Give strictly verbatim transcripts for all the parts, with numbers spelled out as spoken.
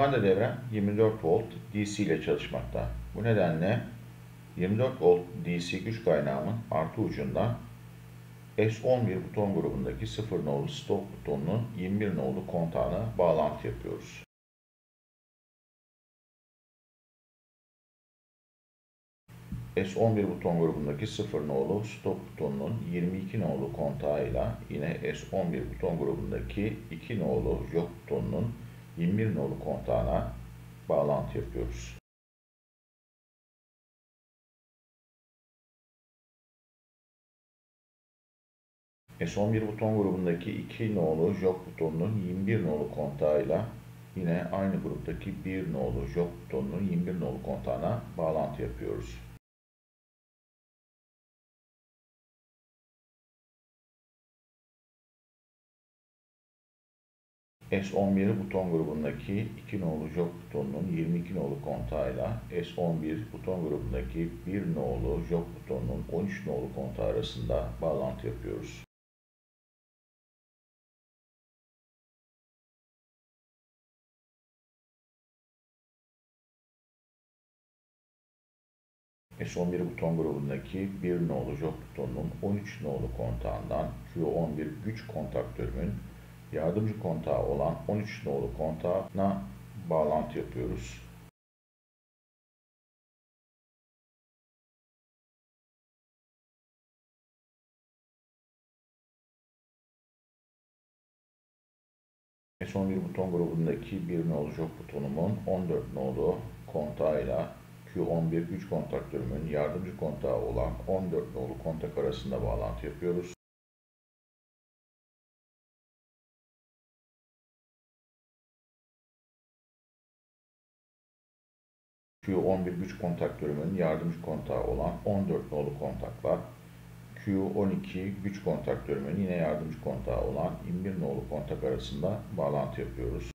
Kumanda devre yirmi dört volt D C ile çalışmakta. Bu nedenle yirmi dört volt D C güç kaynağımın artı ucundan S on bir buton grubundaki sıfır nolu stop butonunun yirmi bir nolu kontağına bağlantı yapıyoruz. S on bir buton grubundaki sıfır nolu stop butonunun yirmi iki nolu kontağıyla yine S on bir buton grubundaki iki nolu jok butonunun yirmi bir nolu kontağına bağlantı yapıyoruz. S on bir buton grubundaki iki nolu jok butonunun yirmi bir nolu kontağıyla yine aynı gruptaki bir nolu jok butonunun yirmi bir nolu kontağına bağlantı yapıyoruz. S on bir buton grubundaki iki nolu jok butonunun yirmi iki nolu kontağıyla S on bir buton grubundaki bir nolu jok butonunun on üç nolu kontağı arasında bağlantı yapıyoruz. S on bir buton grubundaki bir nolu jok butonunun on üç nolu kontağından Q on bir güç kontaktörümün yardımcı kontağı olan on üç nolu kontağına bağlantı yapıyoruz. S on bir buton grubundaki bir nolu jok butonumun on dört nolu kontağıyla Q on bir güç kontaktörümün yardımcı kontağı olan on dört nolu kontak arasında bağlantı yapıyoruz. Q on bir güç kontaktörümün yardımcı kontağı olan on dört nolu kontakla Q on iki güç kontaktörümün yine yardımcı kontağı olan yirmi bir nolu kontak arasında bağlantı yapıyoruz.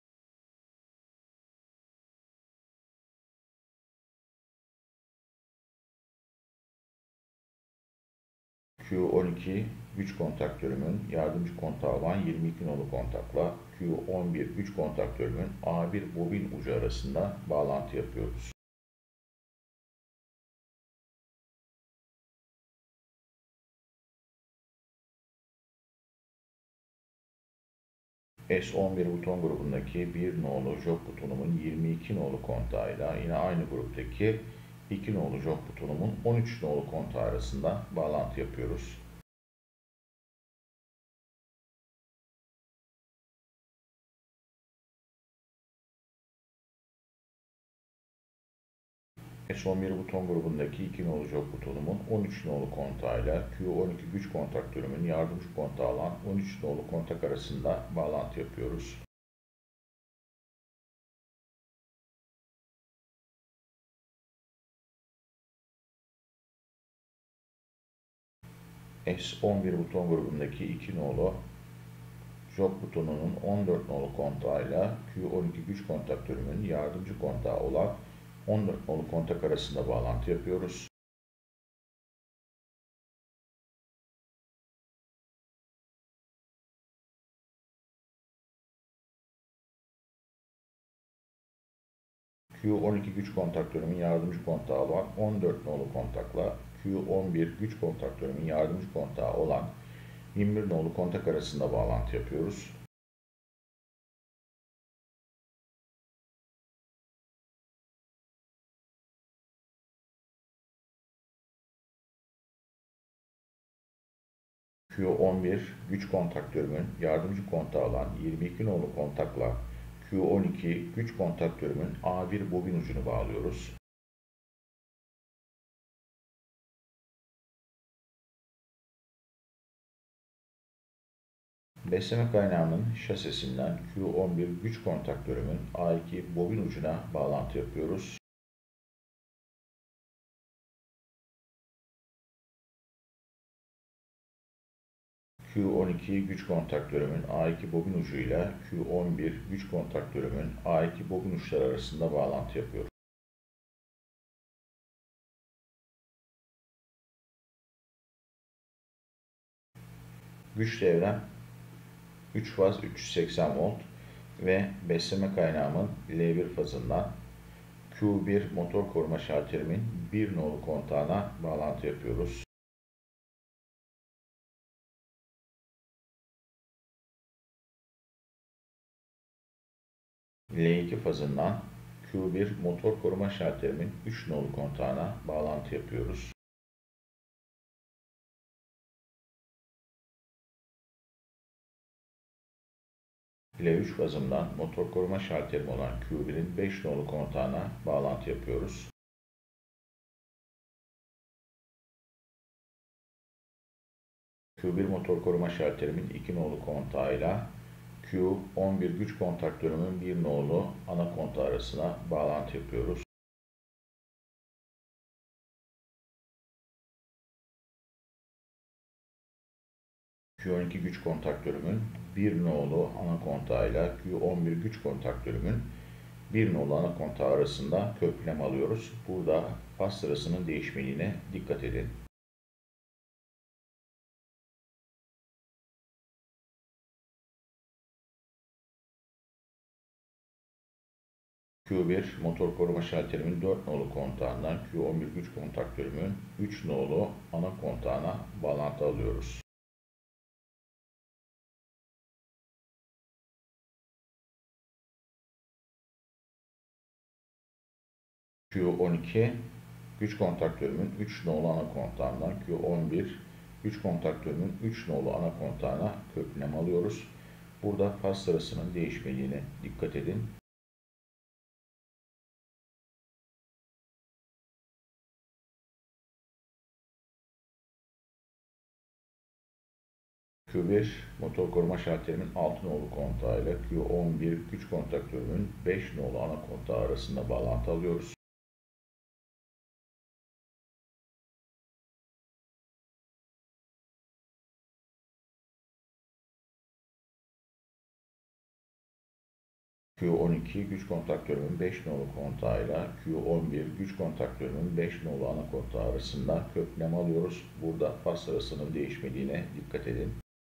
Q on iki güç kontaktörümün yardımcı kontağı olan yirmi iki nolu kontakla Q on bir güç kontaktörümün A bir bobin ucu arasında bağlantı yapıyoruz. S on bir buton grubundaki bir nolu jok butonumun yirmi iki nolu kontağıyla yine aynı gruptaki iki nolu jok butonumun on üç nolu kontağı arasında bağlantı yapıyoruz. S on bir buton grubundaki iki nolu jok butonumun on üç nolu kontağıyla Q on iki güç kontaktörümün yardımcı kontağı olan on üç nolu kontak arasında bağlantı yapıyoruz. S on bir buton grubundaki iki nolu jok butonunun on dört nolu kontağıyla Q on iki güç kontaktörümün yardımcı kontağı olan on dört nolu kontak arasında bağlantı yapıyoruz. Q on iki güç kontaktörümün yardımcı kontağı olan on dört nolu kontakla Q on bir güç kontaktörümün yardımcı kontağı olan yirmi bir nolu kontak arasında bağlantı yapıyoruz. Q on bir güç kontaktörümün yardımcı kontağı olan yirmi iki nolu kontakla Q on iki güç kontaktörümün A bir bobin ucunu bağlıyoruz. Besleme kaynağının şasisinden Q on bir güç kontaktörümün A iki bobin ucuna bağlantı yapıyoruz. Q on iki güç kontaktörümün A iki bobin ucuyla Q on bir güç kontaktörümün A iki bobin uçları arasında bağlantı yapıyorum. Güç devrem üç faz üç yüz seksen volt. ve besleme kaynağımın L bir fazından Q bir motor koruma şalterimin bir nolu kontağına bağlantı yapıyoruz. L iki fazından Q bir motor koruma şalterimin üç nolu kontağına bağlantı yapıyoruz. L üç fazından motor koruma şalterim olan Q bir'in beş nolu kontağına bağlantı yapıyoruz. Q bir motor koruma şalterimin iki nolu kontağıyla Q on bir güç kontaktörümün bir nolu ana kontağı arasına bağlantı yapıyoruz. Q on iki güç kontaktörümün bir nolu ana kontağıyla Q on bir güç kontaktörümün bir nolu ana kontağı arasında kökleme alıyoruz. Burada faz sırasının değişmediğine dikkat edin. Q bir motor koruma şalterimin dört nolu kontağından Q on bir güç kontaktörümün üç nolu ana kontağına bağlantı alıyoruz. Q on iki güç kontaktörümün üç nolu ana kontağından Q on bir güç kontaktörümün üç nolu ana kontağına kökleme alıyoruz. Burada faz sırasının değişmediğine dikkat edin. Q bir motor koruma şalterimin altı nolu kontağıyla Q on bir güç kontaktörümün beş nolu ana kontağı arasında bağlantı alıyoruz. Q on iki güç kontaktörümün beş nolu kontağıyla Q on bir güç kontaktörümün beş nolu ana kontağı arasında kökleme alıyoruz. Burada faz sırasının değişmediğine dikkat edin.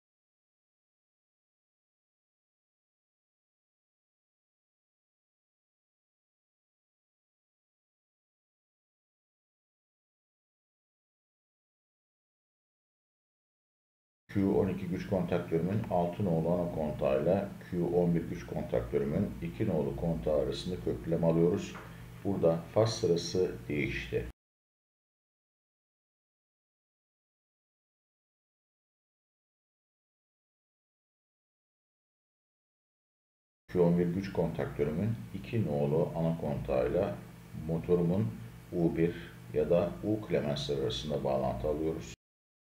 Q on iki güç kontaktörümün altı nolu ana kontağıyla Q on bir güç kontaktörümün iki nolu kontağı arasında kökleme alıyoruz. Burada faz sırası değişti. Q on bir güç kontaktörümün iki nolu ana kontağıyla motorumun U bir ya da U klemensleri arasında bağlantı alıyoruz.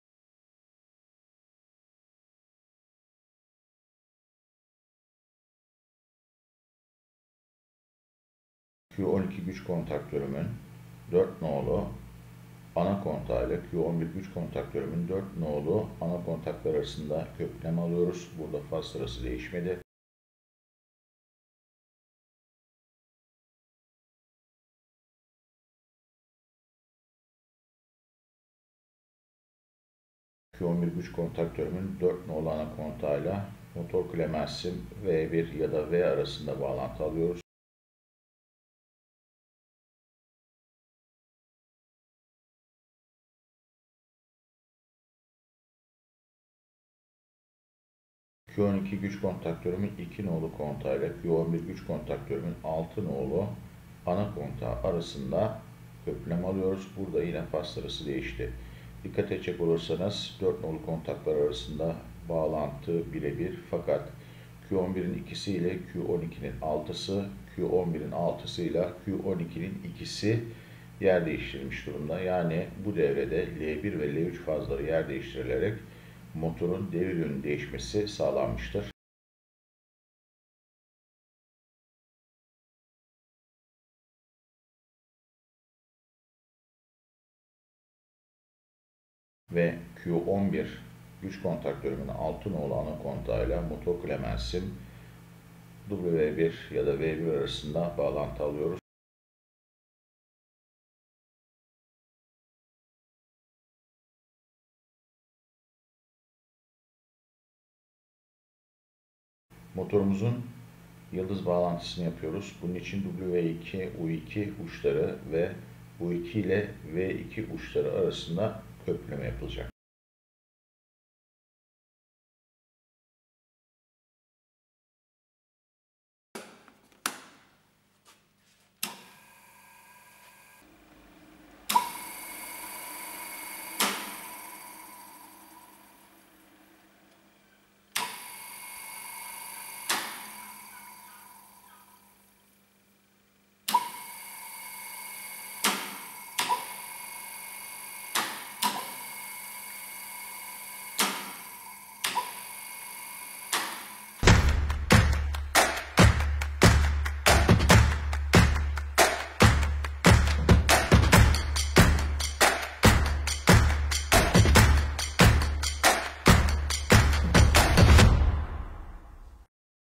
Q on iki güç kontaktörümün dört nolu ana kontağıyla Q on bir güç kontaktörümün dört nolu ana kontaklar arasında kökleme alıyoruz. Burada faz sırası değişmedi. Q on bir güç kontaktörümün dört nolu ana kontağıyla motor klemensim V bir ya da V arasında bağlantı alıyoruz. Q on iki güç kontaktörümün iki nolu kontağıyla Q on bir güç kontaktörümün altı nolu ana kontağı arasında kökleme alıyoruz. Burada yine faz sırası değişti. Dikkat edecek olursanız dört nolu kontaklar arasında bağlantı birebir, fakat Q on bir'in ikisi ile Q on iki'nin altısı, Q on bir'in altısı ile Q on iki'nin ikisi yer değiştirmiş durumda. Yani bu devrede L bir ve L üç fazları yer değiştirilerek motorun devir yönü değişmesi sağlanmıştır. Ve Q on bir güç kontaktörümün altı nolu ana kontağıyla motor klemensim W bir ya da V bir arasında bağlantı alıyoruz. Motorumuzun yıldız bağlantısını yapıyoruz. Bunun için W iki, U iki uçları ve U iki ile V iki uçları arasında köprüleme yapılacak.